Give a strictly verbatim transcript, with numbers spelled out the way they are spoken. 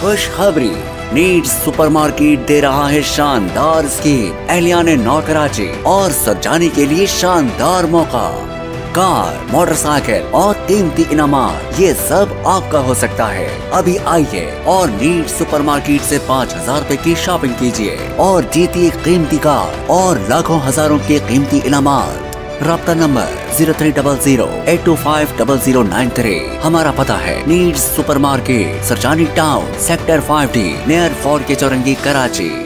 खुशखबरी, needs supermarket दे रहा है शानदार स्कीम। एहलियाने नौ कराची और सजाने के लिए शानदार मौका। कार, मोटरसाइकिल और कीमती इनामात, ये सब आपका हो सकता है। अभी आइए और नीड्स सुपरमार्केट से पाँच हजार रूपए की शॉपिंग कीजिए और जीतिए कीमती कार और लाखों हजारों के कीमती इनामात। राब्ता number zero three double zero eight two five double zero nine three. हमारा पता है Needs supermarket, Surjani town, sector five D, near fort के चौरंगी, कराची।